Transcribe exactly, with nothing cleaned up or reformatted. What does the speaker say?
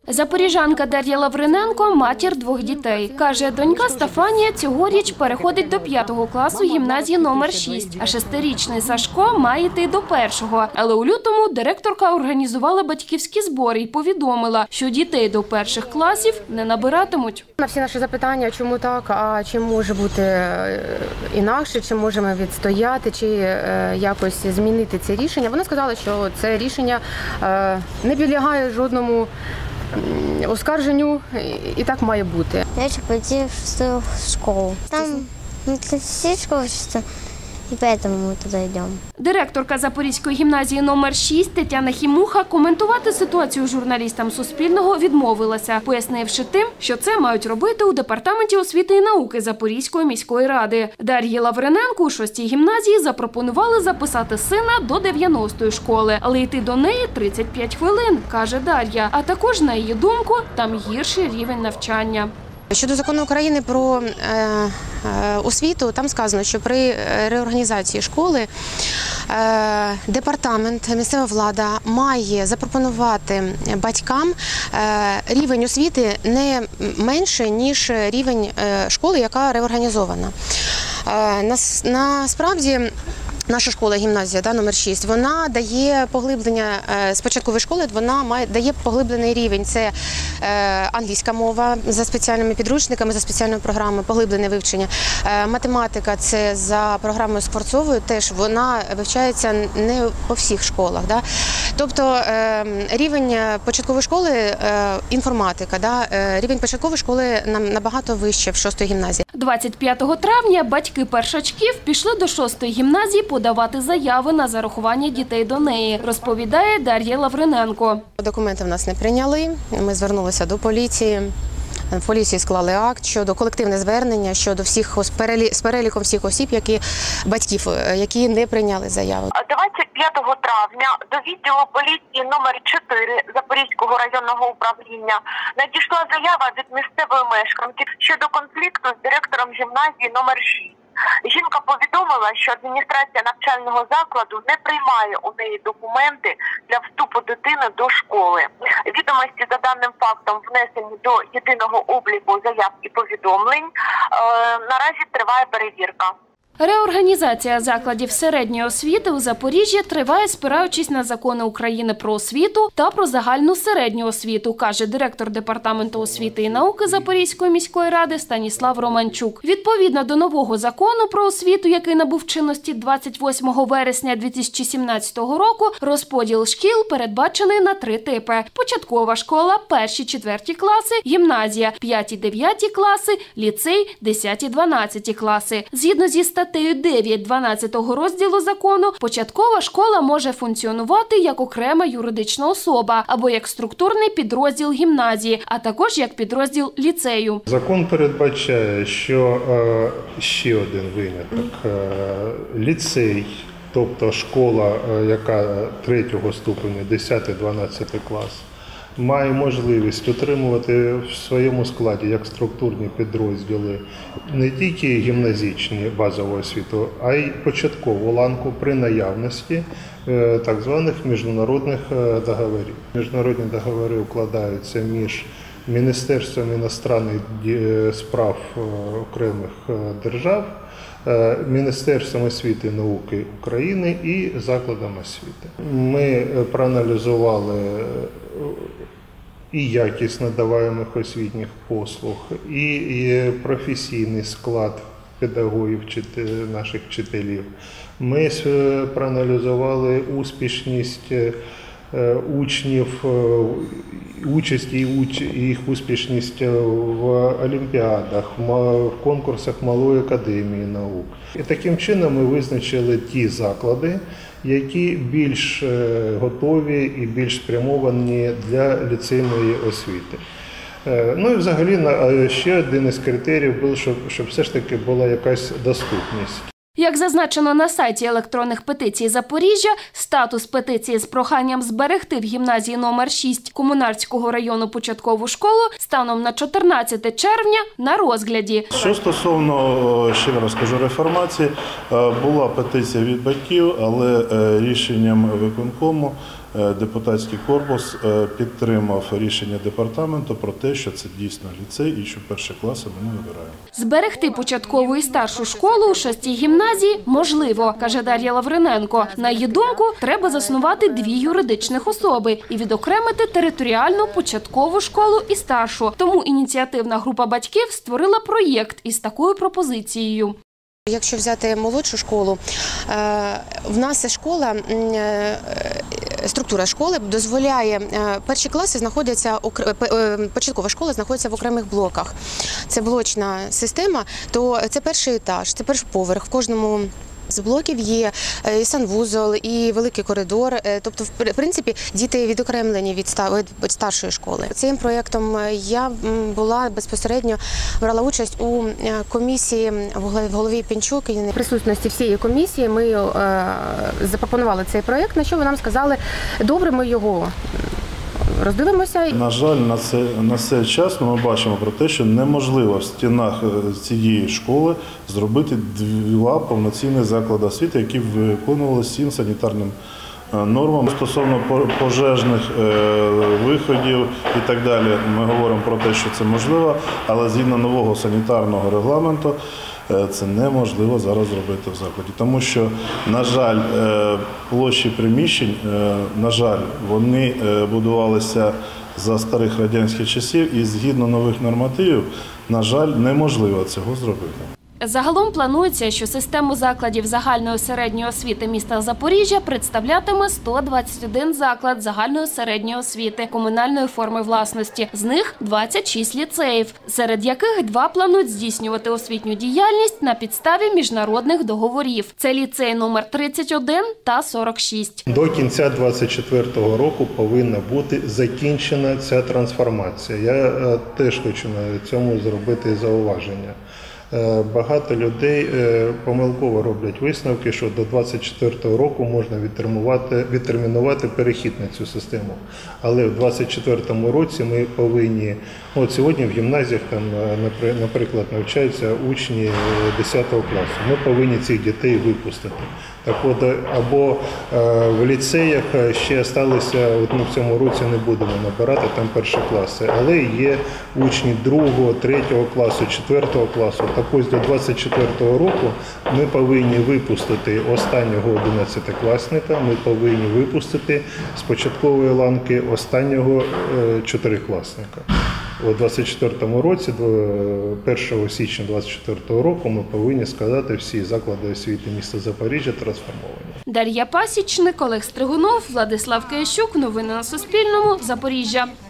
Запоріжанка Дар'я Лавриненко – матір двох дітей. Каже, донька Стефанія цьогоріч переходить до п'ятого класу гімназії номер шість, а шестирічний Сашко має йти до першого. Але у лютому директорка організувала батьківські збори і повідомила, що дітей до перших класів не набиратимуть. На всі наші запитання, чому так, а чи може бути інакше, чи можемо відстояти, чи якось змінити це рішення, вона сказала, що це рішення не підлягає жодному оскарженню, і так має бути. Я хочу пойти в шестую школу. Там классическая учится, и поэтому мы туда идем. Директорка Запорізької гімназії номер шість Тетяна Хімуха коментувати ситуацію журналістам Суспільного відмовилася, пояснивши тим, що це мають робити у Департаменті освіти і науки Запорізької міської ради. Дар'ї Лавриненко у шостій гімназії запропонували записати сина до дев'яностої школи, але йти до неї тридцять п'ять хвилин, каже Дар'я. А також, на її думку, там гірший рівень навчання. Щодо закону України про е, е, освіту, там сказано, що при реорганізації школи е, департамент, місцева влада має запропонувати батькам е, рівень освіти не менше, ніж рівень е, школи, яка реорганізована. Е, нас, насправді, наша школа, гімназія, да, номер шість, вона дає поглиблення з початкової школи, вона має, дає поглиблений рівень. Це е, англійська мова за спеціальними підручниками, за спеціальною програмою, поглиблене вивчення. Е, математика – це за програмою Скворцовою, теж вона вивчається не по всіх школах. Да. Тобто е, рівень початкової школи, е, інформатика, да, е, рівень початкової школи нам набагато вище в шостій гімназії. двадцять п'ятого травня батьки першачків пішли до шостої гімназії подавати заяви на зарахування дітей до неї, розповідає Дар'я Лавриненко. Документи в нас не прийняли, ми звернулися до поліції. В поліції склали акт щодо колективне звернення, щодо всіх, з переліком всіх осіб, які, батьків, які не прийняли заяву. двадцять п'ятого травня до відділу поліції номер чотири Запорізького районного управління надійшла заява від місцевої мешканки щодо конфлікту з директором гімназії номер шість. Жінка повідомила, що адміністрація навчального закладу не приймає у неї документи для вступу дитини до школи. Відомості за даним фактом внесені до єдиного обліку заяв і повідомлень. Е, наразі триває перевірка. Реорганізація закладів середньої освіти у Запоріжжі триває, спираючись на закони України про освіту та про загальну середню освіту, каже директор Департаменту освіти і науки Запорізької міської ради Станіслав Романчук. Відповідно до нового закону про освіту, який набув чинності двадцять восьмого вересня дві тисячі сімнадцятого року, розподіл шкіл передбачений на три типи. Початкова школа – перші-четверті класи, гімназія – п'яті-дев'яті класи, ліцей – десяті-дванадцяті класи. Згідно зі статтею Статтею дев'ять дванадцятого розділу закону початкова школа може функціонувати як окрема юридична особа або як структурний підрозділ гімназії, а також як підрозділ ліцею. Закон передбачає, що е, ще один виняток е, – ліцей, тобто школа, е, яка третього ступеня, десятий-дванадцятий клас, має можливість отримувати в своєму складі як структурні підрозділи не тільки гімназичні базову освіту, а й початкову ланку при наявності так званих міжнародних договорів. Міжнародні договори укладаються між Міністерством іностранних справ окремих держав, Міністерством освіти і науки України і закладом освіти. Ми проаналізували і якість надаваємих освітніх послуг, і професійний склад педагогів, наших вчителів. Ми проаналізували успішність учнів, участь і їх успішність в олімпіадах, в конкурсах Малої академії наук. І таким чином ми визначили ті заклади, які більш готові і більш спрямовані для ліцейної освіти. Ну і взагалі ще один із критеріїв був, щоб, щоб все ж таки була якась доступність. Як зазначено на сайті електронних петицій Запоріжжя, статус петиції з проханням зберегти в гімназії номер шість Комунарського району початкову школу станом на чотирнадцяте червня на розгляді. Що стосовно, ще раз кажу, реформації, була петиція від батьків, але рішенням виконкому депутатський корпус підтримав рішення департаменту про те, що це дійсно ліцей і що перші класи ми не вибираємо. Зберегти початкову і старшу школу у шостій гімназії можливо, каже Дар'я Лавриненко. На її думку, треба заснувати дві юридичних особи і відокремити територіальну початкову школу і старшу. Тому ініціативна група батьків створила проєкт із такою пропозицією. Якщо взяти молодшу школу, в нас школа, структура школи дозволяє, перші класи знаходяться, початкова школа знаходиться в окремих блоках. Це блочна система, то це перший етаж, це перший поверх. В кожному з блоків є і санвузол, і великий коридор. Тобто, в принципі, діти відокремлені від старшої школи. Цим проєктом я була безпосередньо, брала участь у комісії в голові Пінчук. В присутності всієї комісії ми запропонували цей проєкт, на що ви нам сказали, добре, ми його роздивимося. На жаль, на це, на цей час ми бачимо про те, що неможливо в стінах цієї школи зробити два повноцінні заклади освіти, які виконували всім санітарним нормам. Стосовно пожежних виходів і так далі, ми говоримо про те, що це можливо, але згідно нового санітарного регламенту це неможливо зараз зробити в закладі. Тому що, на жаль, площі приміщень, на жаль, вони будувалися за старих радянських часів і згідно нових нормативів, на жаль, неможливо цього зробити. Загалом планується, що систему закладів загальної середньої освіти міста Запоріжжя представлятиме сто двадцять один заклад загальної середньої освіти комунальної форми власності. З них двадцять шість ліцеїв, серед яких два планують здійснювати освітню діяльність на підставі міжнародних договорів. Це ліцей номер тридцять один та сорок шість. До кінця двадцять четвертого року повинна бути закінчена ця трансформація. Я теж хочу на цьому зробити зауваження. Багато людей помилково роблять висновки, що до двадцять четвертого року можна відтермінувати перехід на цю систему. Але в двадцять четвертому році ми повинні, от сьогодні в гімназіях там, наприклад, навчаються учні десятого класу. Ми повинні цих дітей випустити. Так от, або в ліцеях ще залишилося, от ми в цьому році не будемо набирати там перші класи, але є учні другого, третього класу, четвертого класу. Так ось до двадцять четвертого року ми повинні випустити останнього одинадцятикласника, ми повинні випустити з початкової ланки останнього чотирикласника. У двадцять четвертому році, до першого січня двадцять четвертого року, ми повинні сказати, всі заклади освіти міста Запоріжжя трансформовані. Дар'я Пасічник, Олег Стригунов, Владислав Киящук. Новини на Суспільному. Запоріжжя.